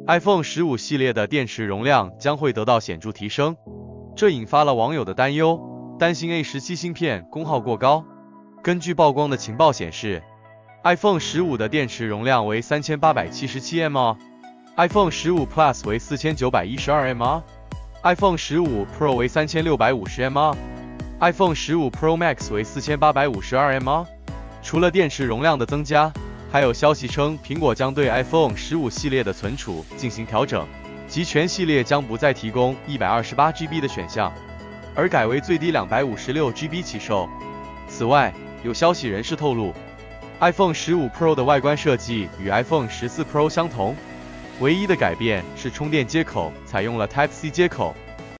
iPhone 15系列的电池容量将会得到显著提升，这引发了网友的担忧，担心 A17 芯片功耗过高。根据曝光的情报显示 ，iPhone 15的电池容量为3877 mAh，iPhone 15 Plus 为4912 mAh，iPhone 15 Pro 为3650 mAh，iPhone 15 Pro Max 为4852 mAh。除了电池容量的增加，还有消息称，苹果将对 iPhone 15系列的存储进行调整，即全系列将不再提供 128GB 的选项，而改为最低 256GB 起售。此外，有消息人士透露 ，iPhone 15 Pro 的外观设计与 iPhone 14 Pro 相同，唯一的改变是充电接口采用了 Type-C 接口。